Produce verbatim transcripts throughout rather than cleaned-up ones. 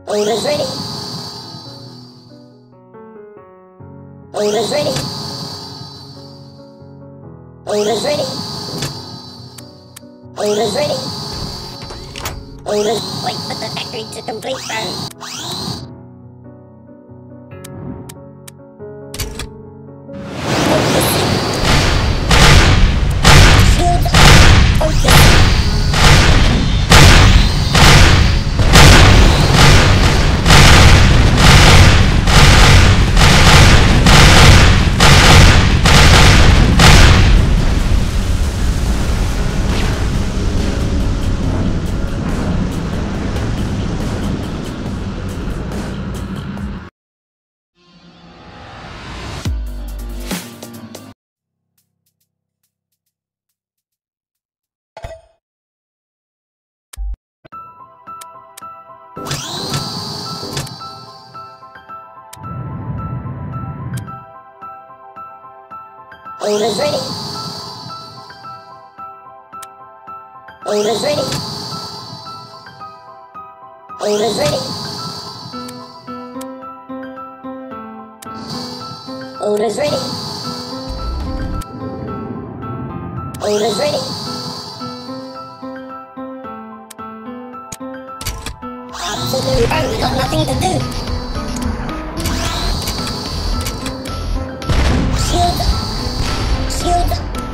Orders ready. Orders ready. Orders ready. Orders ready. Orders. Wait for the factory to complete run. Orders ready. Orders ready. Orders ready. Orders ready. Orders ready. Absolutely. Oh, we got nothing to do. Shield. Shield.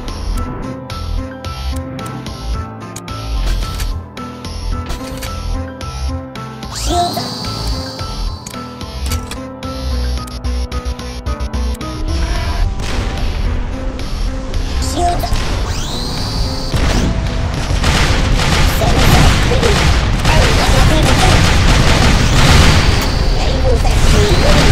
Shield. Shield. Seven ready. Oh, we got nothing to do. Naval factory ready.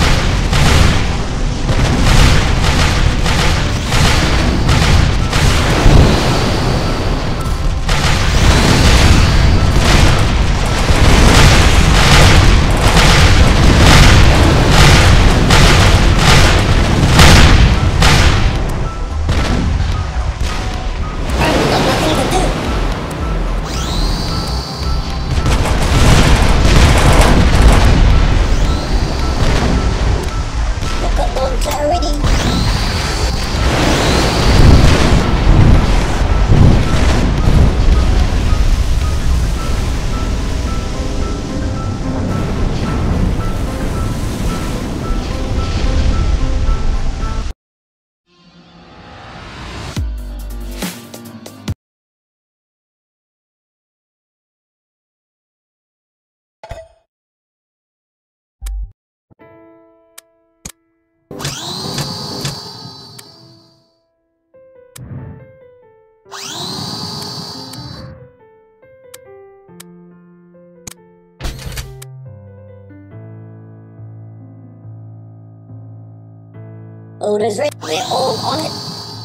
Orders ready. We're all on it.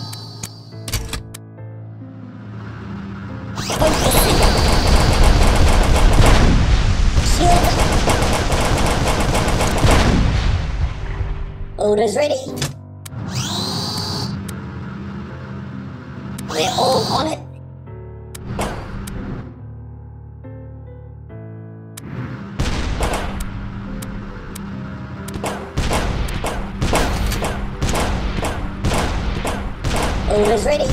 Focusing. Shield. Orders ready. We're all on it. Orders ready.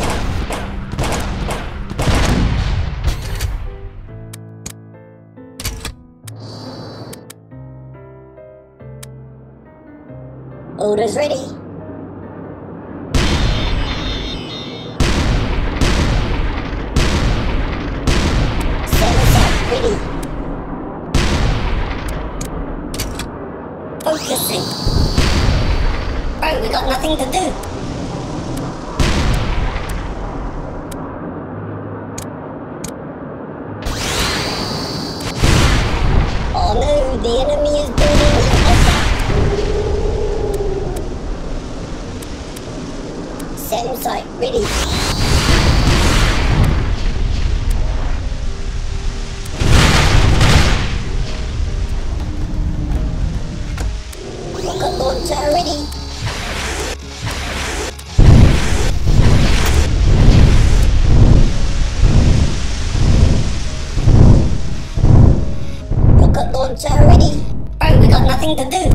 Orders ready. Sensor ready. Focusing. Oh, we got nothing to do. Oh no, the enemy is building an alpha. Send site ready. Rocket launcher ready. Rocket launcher ready. nothing to do.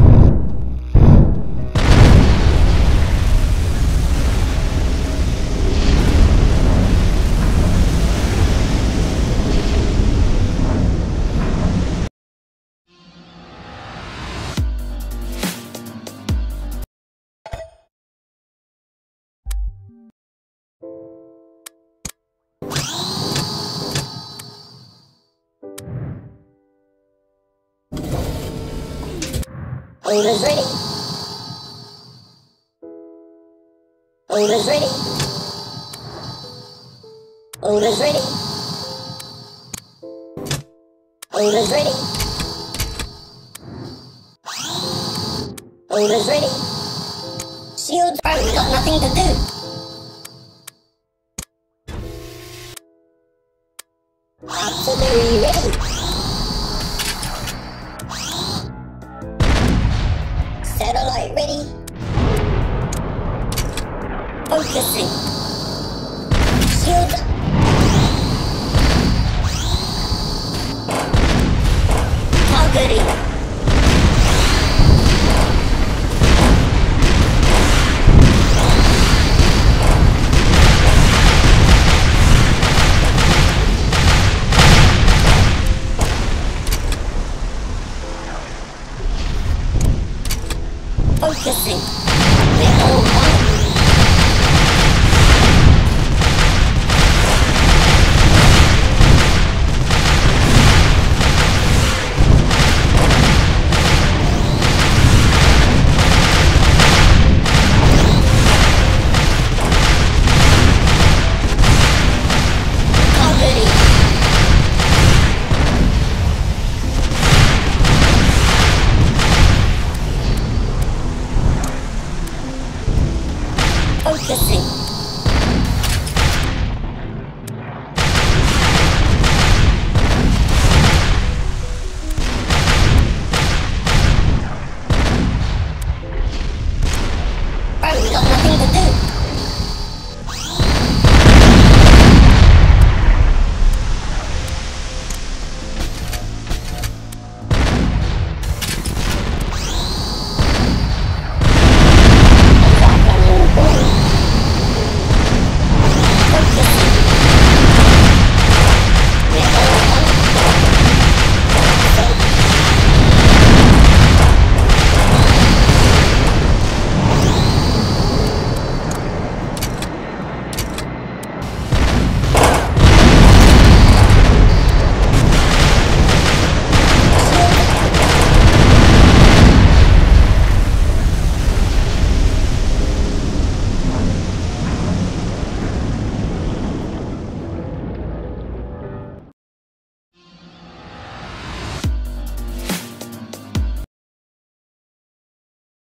Always ready. Always ready. Always ready. Always ready. Always ready. Shields are, we got nothing to do. Absolutely ready. Satellite ready. Focusing. Shield up. Targeting. Focusing. We're all